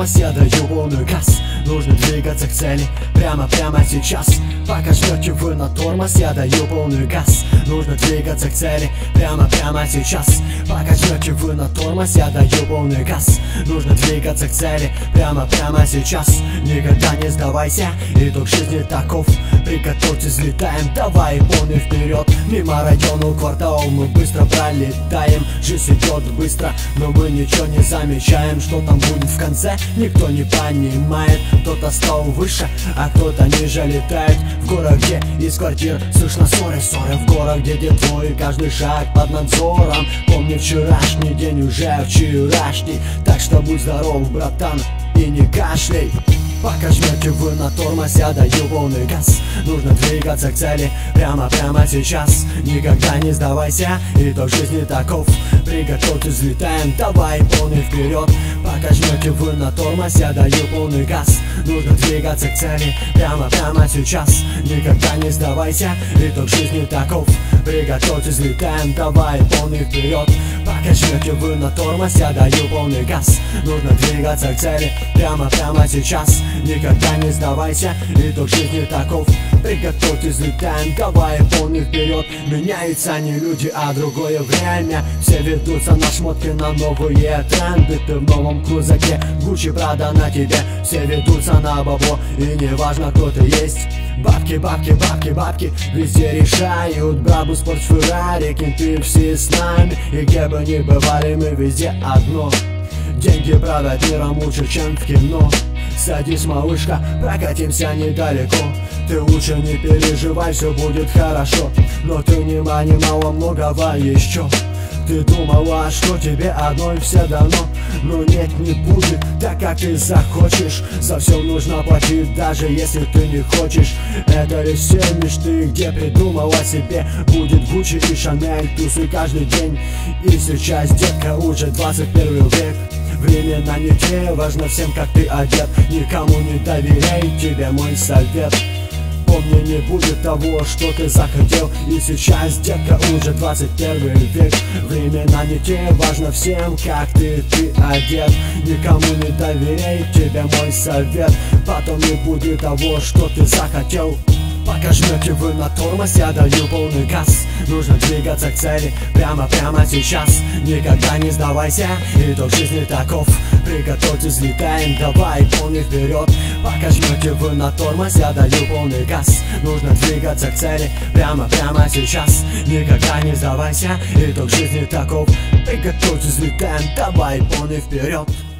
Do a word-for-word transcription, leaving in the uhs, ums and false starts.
тормоз, я даю полный газ. Нужно двигаться к цели прямо-прямо сейчас. Пока жмете вы на тормоз, я даю полный газ. Нужно двигаться к цели прямо-прямо сейчас. Пока жмете вы на тормоз, я даю полный газ. Нужно двигаться к цели прямо-прямо сейчас. Никогда не сдавайся, итог жизни таков. Приготовьтесь, взлетаем, давай полный вперед. Мимо района, квартал мы быстро пролетаем. Жизнь идет быстро, но мы ничего не замечаем. Что там будет в конце, никто не понимает. Кто-то стал выше, а кто-то ниже летает. В городе из квартир слышно ссоры, ссоры в горах, где твой каждый шаг под надзором. Помни вчерашний день, уже вчерашний. Так что будь здоров, братан, и не кашляй. Пока жмете вы на тормоз, я даю полный газ. Нужно двигаться к цели прямо-прямо сейчас. Никогда не сдавайся, итог жизни таков. Приготовьтесь, взлетаем, давай полный вперед. Пока жмете вы на тормоз, я даю полный газ. Нужно двигаться к цели прямо-прямо сейчас. Никогда не сдавайся, итог жизни таков. Приготовьтесь, взлетаем, давай полный вперед. Пока жмете вы на тормоз, я даю полный газ. Нужно двигаться к цели прямо-прямо сейчас. Никогда не сдавайся, итог жизни таков. Приготовьтесь, взлетаем, давай полный вперед. Меняются не люди, а другое время. Все ведутся на шмотки, на новые тренды. Ты в новом крузаке, Гуччи, Прада на тебе. Все ведутся на бабло, и не важно, кто ты есть. Бабки, бабки, бабки, бабки везде решают. Брабус, спорт, Феррари, кенты все с нами. И где бы ни бывали, мы везде одно. Деньги правят миром лучше, чем в кино. Садись, малышка, прокатимся недалеко. Ты лучше не переживай, все будет хорошо. Но ты не понимала многого еще. Ты думала, что тебе одной все дано. Но нет, не будет так, как ты захочешь. За все нужно платить, даже если ты не хочешь. Это лишь все мечты, где придумала себе. Будет Гуччи и Шанель, тусы каждый день. И сейчас, детка, уже двадцать первый век. Времена не те, важно всем, как ты одет. Никому не доверяй, тебе мой совет. Помни, не будет того, что ты захотел. И сейчас, детка, уже двадцать первый век. Времена не те, важно всем, как ты, ты одет. Никому не доверяй, тебе мой совет. Потом не будет того, что ты захотел. Пока жмете вы на тормоз, я даю полный газ. Нужно двигаться к цели прямо-прямо сейчас. Никогда не сдавайся, итог жизни таков. Приготовьтесь, взлетаем, давай полный вперед. Пока жмете вы на тормоз, я даю полный газ. Нужно двигаться к цели прямо-прямо сейчас. Никогда не сдавайся, итог жизни таков. Приготовьтесь, взлетаем, давай полный вперед.